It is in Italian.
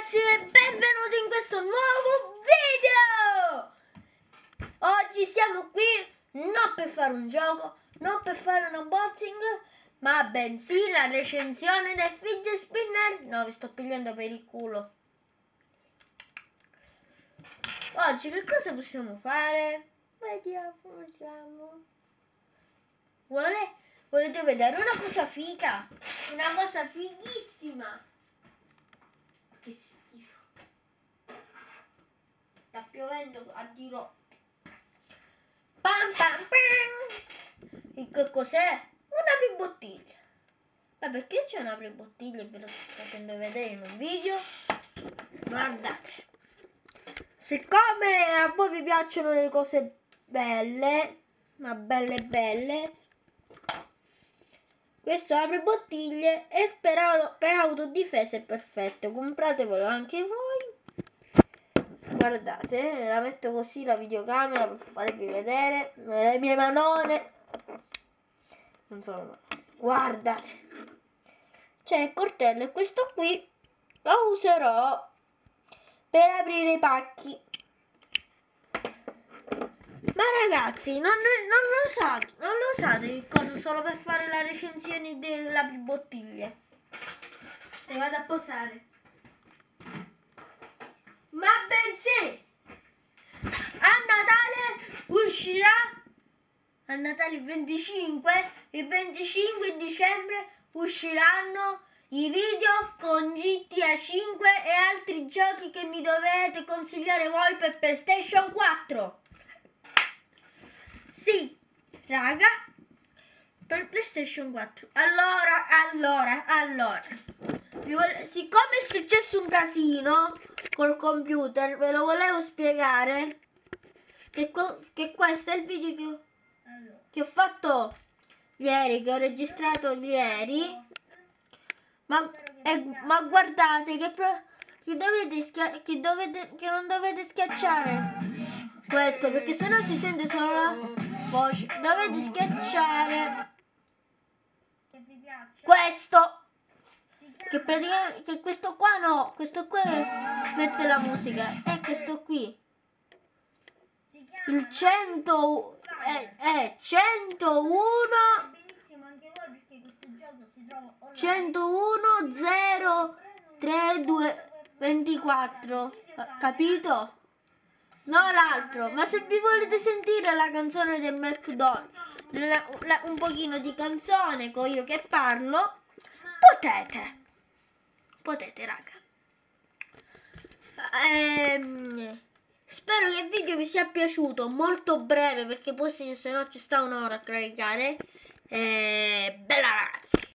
ragazzi e benvenuti in questo nuovo video! Oggi siamo qui non per fare un gioco, non per fare un unboxing, ma bensì la recensione del fidget spinner. No, vi sto pigliando per il culo. Oggi che cosa possiamo fare? Vediamo. Volete vedere una cosa figa? Una cosa fighissima! Che schifo. Sta piovendo a dirotto. Pam pam pam. E che cos'è? Un apribottiglie. Ma perché c'è un apribottiglie? Ve lo sto facendo vedere in un video. Guardate. Siccome a voi vi piacciono le cose belle, ma belle, questo apribottiglie è per autodifesa è perfetto. Compratevelo anche voi. Guardate, la metto così la videocamera per farvi vedere le mie manone. Non sono manone. Guardate. C'è il coltello e questo qui lo userò per aprire i pacchi. Ma ragazzi, non lo usate il coso solo per fare la recensione dell'apribottiglie. Se vado a posare. Ma bensì a Natale uscirà, a Natale il 25 dicembre usciranno i video con GTA 5 e altri giochi che mi dovete consigliare voi per PlayStation 4. Sì, raga, per PlayStation 4. Allora. Siccome è successo un casino col computer, ve lo volevo spiegare che questo è il video che ho fatto ieri, che ho registrato ieri. Ma guardate che non dovete schiacciare questo, perché sennò si sente solo la voce. Dovete schiacciare questo, che praticamente questo qua no, questo qua mette la musica, e questo qui il 101 032 24, capito? No, l'altro. Ma se vi volete sentire la canzone del McDonald's, un pochino di canzone con io che parlo, potete raga. Spero che il video vi sia piaciuto, molto breve perché poi se no ci sta un'ora a caricare. Bella ragazzi.